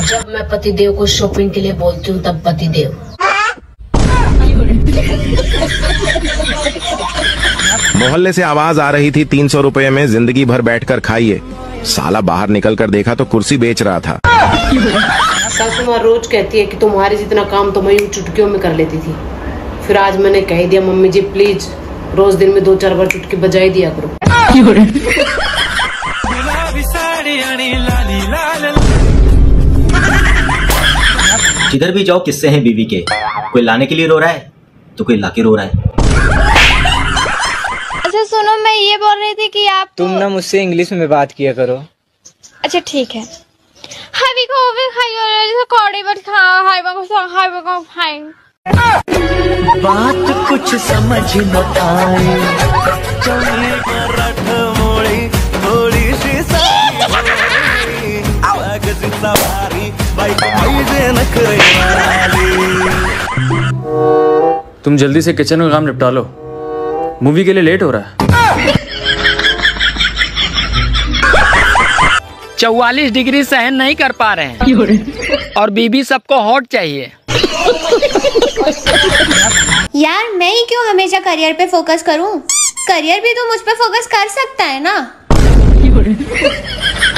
जब मैं पतिदेव को शॉपिंग के लिए बोलती हूँ तब पतिदेव। मोहल्ले से आवाज आ रही थी 300 रुपए में जिंदगी भर बैठकर खाइए। साला बाहर निकल कर देखा तो कुर्सी बेच रहा था। सासू माँ रोज कहती है कि तुम्हारे जितना काम तो मैं यूं चुटकियों में कर लेती थी। फिर आज मैंने कह दिया मम्मी जी प्लीज रोज दिन में 2-4 बार चुटकी बजा ही दिया करो। जिधर भी जाओ किस्से हैं बीवी के, कोई लाने के लिए रो रहा है तो कोई लाके रो रहा है। अच्छा सुनो, मैं ये बोल रही थी कि आप तुम ना मुझसे इंग्लिश में बात किया करो। अच्छा ठीक है। हावी को भी खाइयो जैसे कोड़ी बट खा हाई को खाई। बात कुछ समझ न आए चले मराठ मोड़ी थोड़ी सी सवारी बाइक नखरे तुम जल्दी से किचन का काम निपटा लो, मूवी के लिए लेट हो रहा है। 44 डिग्री सहन नहीं कर पा रहे हैं और बीबी सबको हॉट चाहिए। यार मैं ही क्यों हमेशा करियर पे फोकस करूं? करियर भी तो मुझ पे फोकस कर सकता है ना।